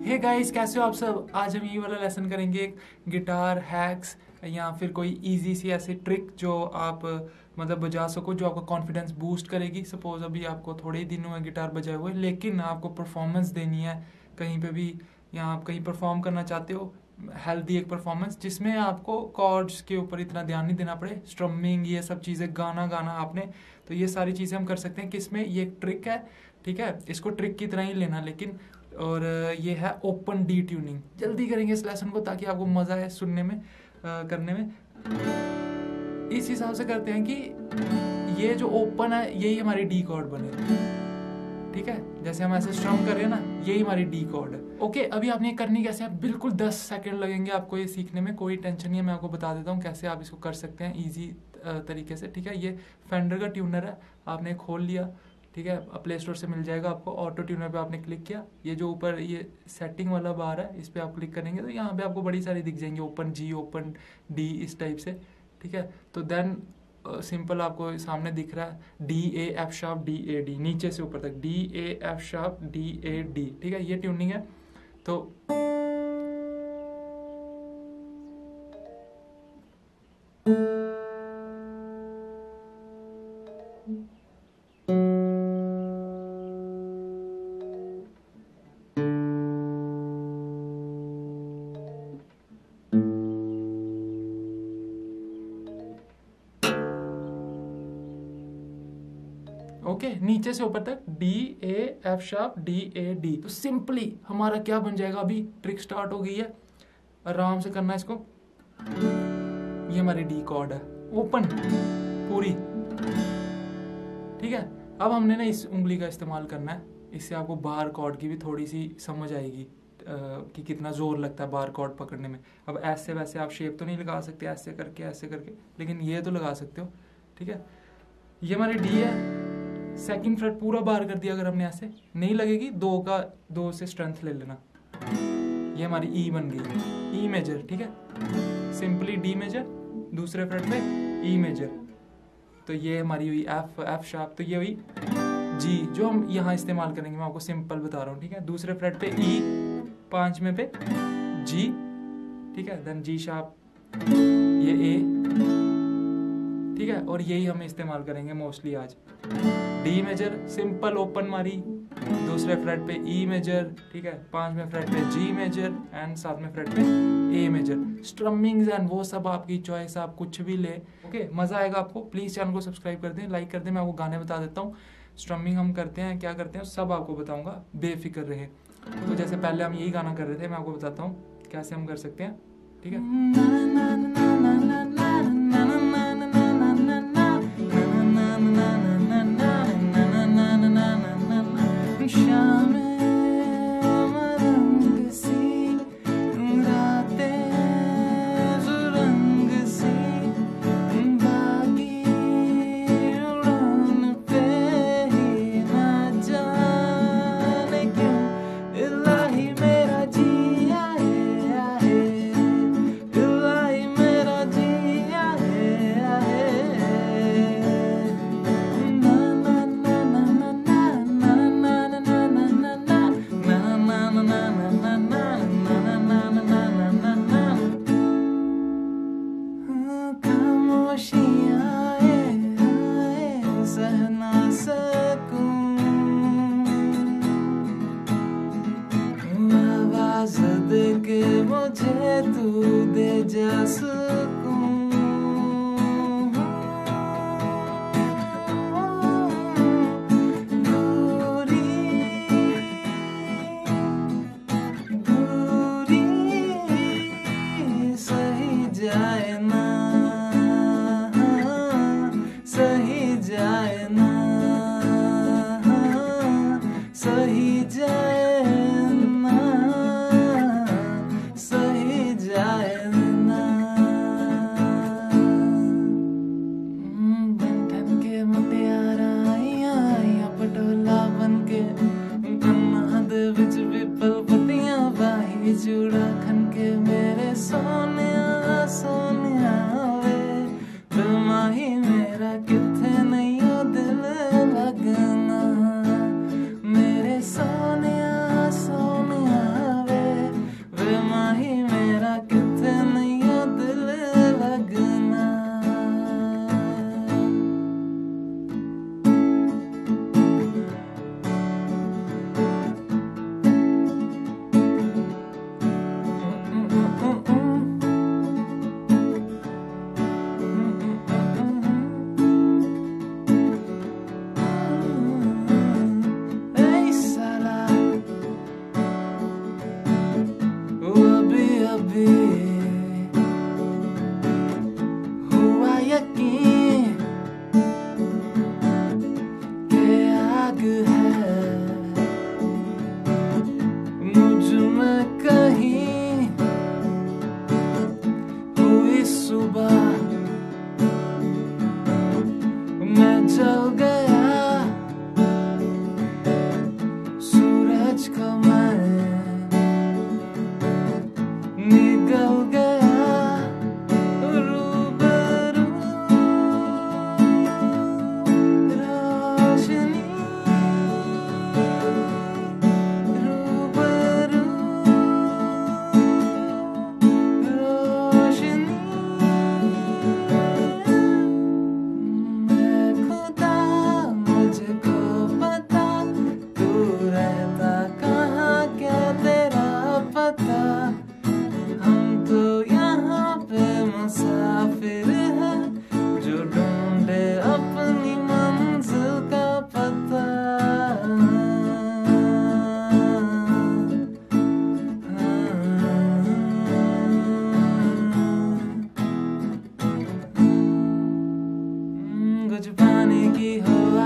Hey guys, कैसे हो आप सब। आज हम ये वाला लेसन करेंगे, गिटार हैक्स या फिर कोई इजी सी ऐसी ट्रिक जो आप मतलब बजा सको, जो आपका कॉन्फिडेंस बूस्ट करेगी। सपोज अभी आपको थोड़े ही दिन हुए गिटार बजाए हुए, लेकिन आपको परफॉर्मेंस देनी है कहीं पे भी, या आप कहीं परफॉर्म करना चाहते हो, हेल्दी एक परफॉर्मेंस जिसमें आपको कॉर्ड्स के ऊपर इतना ध्यान नहीं देना पड़े, स्ट्रमिंग ये सब चीज़ें, गाना गाना आपने, तो ये सारी चीज़ें हम कर सकते हैं। किसमें ये एक ट्रिक है, ठीक है, इसको ट्रिक की तरह ही लेना लेकिन। और ये है ओपन डी ट्यूनिंग। जल्दी करेंगे इस लेसन को ताकि आपको मज़ा आए सुनने में, करने में। इस हिसाब से करते हैं कि ये जो ओपन है यही हमारी डी कॉर्ड बने, ठीक है। जैसे हम ऐसे स्ट्रम कर रहे हैं ना, यही हमारी डी कॉर्ड है। ओके, अभी आपने करनी कैसे है, बिल्कुल 10 सेकंड लगेंगे आपको ये सीखने में, कोई टेंशन नहीं है। मैं आपको बता देता हूँ कैसे आप इसको कर सकते हैं इजी तरीके से, ठीक है। ये फेंडर का ट्यूनर है, आपने खोल लिया, ठीक है, प्ले स्टोर से मिल जाएगा आपको। ऑटो ट्यूनर पे आपने क्लिक किया, ये जो ऊपर ये सेटिंग वाला बार है, इस पे आप क्लिक करेंगे तो यहाँ पे आपको बड़ी सारी दिख जाएंगी, ओपन जी, ओपन डी, इस टाइप से, ठीक है। तो देन सिंपल आपको सामने दिख रहा है D A F sharp D A D, नीचे से ऊपर तक D A F sharp D A D, ठीक है। ये ट्यूनिंग है। तो ओके, नीचे से ऊपर तक D A F sharp D A D. तो सिंपली हमारा क्या बन जाएगा, अभी ट्रिक स्टार्ट हो गई है, आराम से करना है इसको। ये हमारी डी कॉर्ड है, ओपन पूरी, ठीक है। अब हमने ना इस उंगली का इस्तेमाल करना है, इससे आपको बार कॉर्ड की भी थोड़ी सी समझ आएगी कि कितना जोर लगता है बार कॉर्ड पकड़ने में। अब ऐसे वैसे आप शेप तो नहीं लगा सकते, ऐसे करके, लेकिन ये तो लगा सकते हो, ठीक है। ये हमारी डी है, सेकंड फ्रेट पूरा बार कर दिया। अगर हमने ऐसे नहीं लगेगी, दो से स्ट्रेंथ ले लेना। ये हमारी ई बन गई, ई मेजर, ठीक है। सिंपली डी मेजर, दूसरे फ्रेट पे ई मेजर, तो ये हमारी हुई एफ शार्प। तो ये हुई जी, जो हम यहाँ इस्तेमाल करेंगे, मैं आपको सिंपल बता रहा हूँ, ठीक है। दूसरे फ्रेट पे ई, पांचवें पे जी, ठीक है। देन जी शार्प, ये ए, ठीक है। और यही हम इस्तेमाल करेंगे मोस्टली आज। डी मेजर सिंपल ओपन मारी, दूसरे फ्रेट पे ई मेजर, ठीक है, पांचवें फ्रेट पे जी मेजर एंड सातवें फ्रेट पे ए मेजर। स्ट्रमिंग्स एंड वो सब आपकी चॉइस, आप कुछ भी ले, ओके। मजा आएगा आपको। प्लीज चैनल को सब्सक्राइब कर दें, लाइक कर दें। मैं आपको गाने बता देता हूँ, स्ट्रमिंग हम करते हैं, क्या करते हैं, सब आपको बताऊंगा, बेफिक्र रहे। तो जैसे पहले हम यही गाना कर रहे थे, मैं आपको बताता हूँ कैसे हम कर सकते हैं, ठीक है। मुझे तू दे जा सुकून, दूरी दूरी सही जाए ना, सही जाए ना, सही जाए चूड़ा खन के मेरे सोनिया सोनिया वे, तुमाही मेरा किथे नहीं हो दिल लगना, मेरे सोनिया सोनिया वे। मुझको मैं निकल गया रूबरू रोशनी रूबरू रोशनी मैं खुदा मुझको पता तू रहता कहाँ क्या तेरा पता हम तो यहाँ पे मुसाफिर हैं जो ढूंढे अपनी मंजिल का पता कुछ पाने की हवा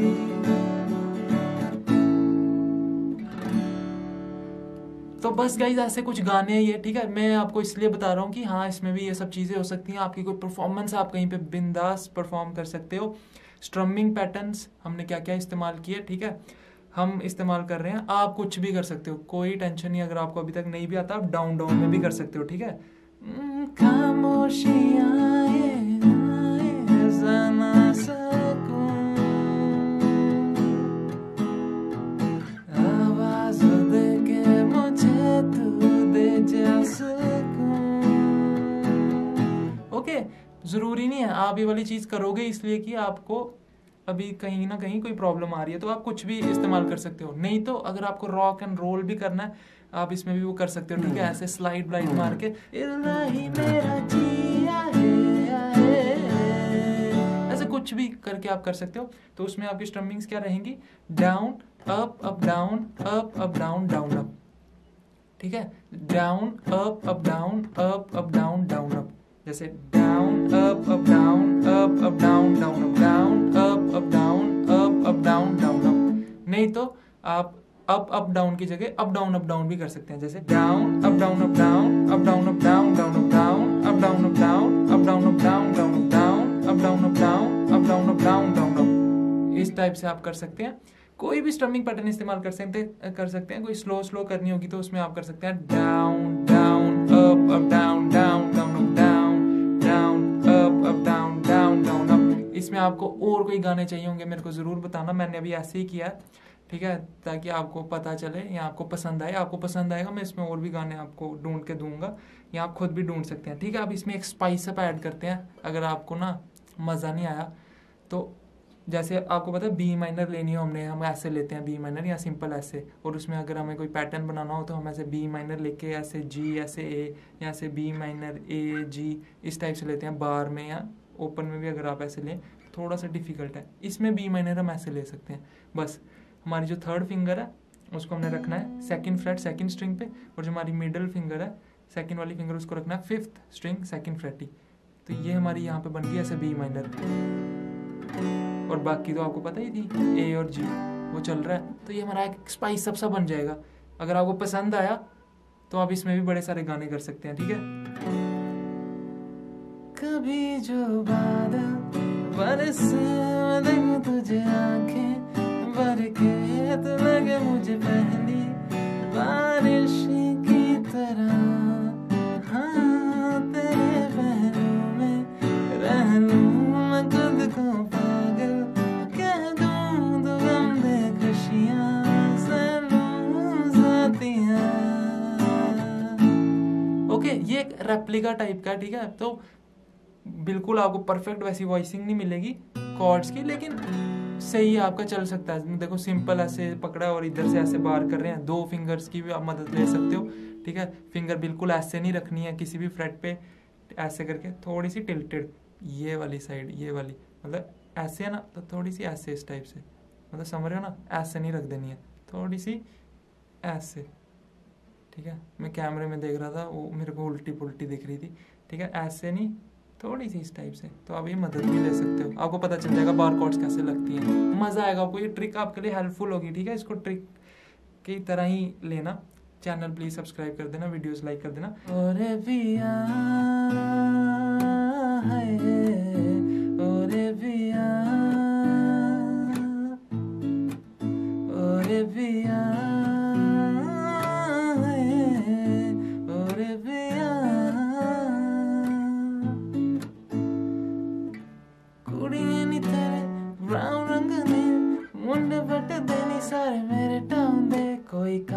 तो बस गाइज ऐसे कुछ गाने हैं ये, ठीक है। मैं आपको इसलिए बता रहा हूँ कि हाँ इसमें भी ये सब चीज़ें हो सकती हैं। आपकी कोई परफॉर्मेंस आप कहीं पे बिंदास परफॉर्म कर सकते हो। स्ट्रमिंग पैटर्न्स हमने क्या क्या इस्तेमाल किए, ठीक है, हम इस्तेमाल कर रहे हैं। आप कुछ भी कर सकते हो, कोई टेंशन नहीं। अगर आपको अभी तक नहीं भी आता आप डाउन डाउन में भी कर सकते हो, ठीक है। खामोशियाँ ज़रा सुकून आवाज़ दे के मुझे तू दे जा सुकून। ओके, जरूरी नहीं है आप ये वाली चीज करोगे इसलिए कि आपको अभी कहीं ना कहीं कोई प्रॉब्लम आ रही है, तो आप कुछ भी इस्तेमाल कर सकते हो। नहीं तो अगर आपको रॉक एंड रोल भी करना है आप इसमें भी वो कर सकते हो, ठीक है। ऐसे स्लाइड ब्लाइड मार के इलाही मेरा जिया है, ऐसे कुछ भी करके आप कर सकते हो। तो उसमें आपकी स्ट्रमिंग्स क्या रहेंगी, down up up down up up down down up, ठीक है। Down up down up down down up, जैसे down up down up down down up, down up down up down down up. नहीं तो आप up down की जगह up down भी कर सकते हैं, जैसे down up down up down up down up down down up down up down up down up down up down down up down up down up down up down up down down up. इस type से आप कर सकते हैं। कोई भी strumming pattern इस्तेमाल कर सकते हैं। कोई स्लो करनी होगी तो उसमें आप कर सकते हैं down down up down down down up down down up down down down up. इसमें आपको और कोई गाने चाहिए होंगे मेरे को जरूर बताना, मैंने अभी ऐसे ही किया है, ठीक है, ताकि आपको पता चले या आपको पसंद आए। आपको पसंद आएगा मैं इसमें और भी गाने आपको ढूंढ के दूंगा या आप खुद भी ढूंढ सकते हैं, ठीक है। अब इसमें एक स्पाइस अप ऐड करते हैं। अगर आपको ना मज़ा नहीं आया तो जैसे आपको पता है बी माइनर लेनी हो हमने, हम ऐसे लेते हैं बी माइनर या सिंपल ऐसे, और उसमें अगर हमें कोई पैटर्न बनाना हो तो हम ऐसे बी माइनर लेके ऐसे जी ऐसे ए या ऐसे बी माइनर ए जी इस टाइप से लेते हैं बार में या ओपन में भी। अगर आप ऐसे लें थोड़ा सा डिफिकल्ट है, इसमें बी माइनर हम ऐसे ले सकते हैं। बस हमारी जो थर्ड फिंगर है उसको हमने रखना है सेकंड फ्रेट सेकंड स्ट्रिंग पे, और जो हमारी मिडिल फिंगर है सेकंड वाली फिंगर उसको रखना है फिफ्थ स्ट्रिंग सेकंड फ्रेट ही। तो ये हमारी यहाँ पे बन गई ऐसे बी माइनर, और बाकी तो आपको पता ही थी ए और जी वो चल रहा है। तो ये हमारा एक स्पाइस अप सा बन जाएगा। अगर आपको पसंद आया तो आप इसमें भी बड़े सारे गाने कर सकते हैं, ठीक है। कभी जो बादल बरसे तुझे आंखें भर के तो लगे मुझे पहली बारिश की तरह, हाँ तेरे पहलू में रह लूं मैं खुद को पागल कह दूं, तो गम दे खुशियां से लूं साथियां। ओके, ये एक रेप्लिका टाइप का, ठीक है। तो बिल्कुल आपको परफेक्ट वैसी वॉइसिंग नहीं मिलेगी कॉर्ड्स की, लेकिन सही आपका चल सकता है। देखो सिंपल ऐसे पकड़ा और इधर से ऐसे बार कर रहे हैं, 2 फिंगर्स की भी आप मदद ले सकते हो, ठीक है। फिंगर बिल्कुल ऐसे नहीं रखनी है किसी भी फ्रेट पे, ऐसे करके थोड़ी सी टिल्टेड ये वाली साइड, ये वाली मतलब ऐसे है ना, तो थोड़ी सी ऐसे इस टाइप से, मतलब समझ रहे हो ना, ऐसे नहीं रख देनी है, थोड़ी सी ऐसे, ठीक है। मैं कैमरे में देख रहा था वो मेरे को उल्टी पुल्टी दिख रही थी, ठीक है। ऐसे नहीं, थोड़ी सी इस टाइप से। तो आप ये मदद भी ले सकते हो, आपको पता चल जाएगा बार कॉर्ड्स कैसे लगती हैं, मज़ा आएगा आपको। ये ट्रिक आपके लिए हेल्पफुल होगी, ठीक है। इसको ट्रिक की तरह ही लेना। चैनल प्लीज सब्सक्राइब कर देना, वीडियोस लाइक कर देना। ओरे पिया ओरे पिया ओरे पिया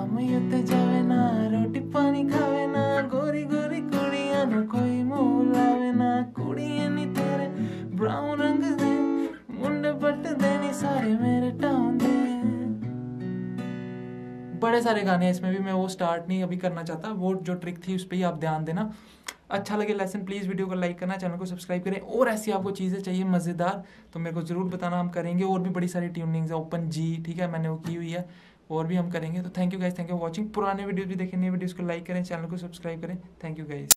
कम उत्ते जावे ना रोटी पानी खावे ना गोरी गोरी कुड़ियां नु कोई मुंह लावे ना कुड़ियां नी तेरे ब्राउन रंग दे मुंडे पट देनी सारे मेरे टाउन दे। बड़े सारे गाने हैं इसमें भी, मैं वो स्टार्ट नहीं अभी करना चाहता, वो जो ट्रिक थी उस पर ही आप ध्यान देना। अच्छा लगे लेसन प्लीज़ वीडियो को लाइक करना, चैनल को सब्सक्राइब करें, और ऐसी आपको चीज़ें चाहिए मज़ेदार तो मेरे को ज़रूर बताना, हम करेंगे। और भी बड़ी सारी ट्यूनिंग्स है, ओपन जी, ठीक है, मैंने वो की हुई है, और भी हम करेंगे। तो thank you guys, thank you for watching. पुराने वीडियोज़ भी देखें, नए वीडियोज़ को लाइक करें, चैनल को सब्सक्राइब करें। Thank you guys.